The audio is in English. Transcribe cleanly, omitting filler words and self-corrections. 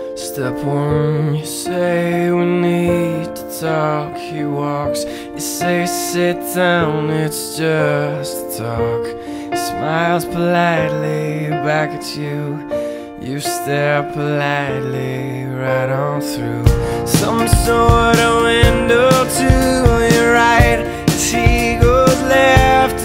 Step one, you say we need to talk. He walks, you say sit down, it's just talk. He smiles politely back at you. You stare politely right on through some sort of window to your right as he goes left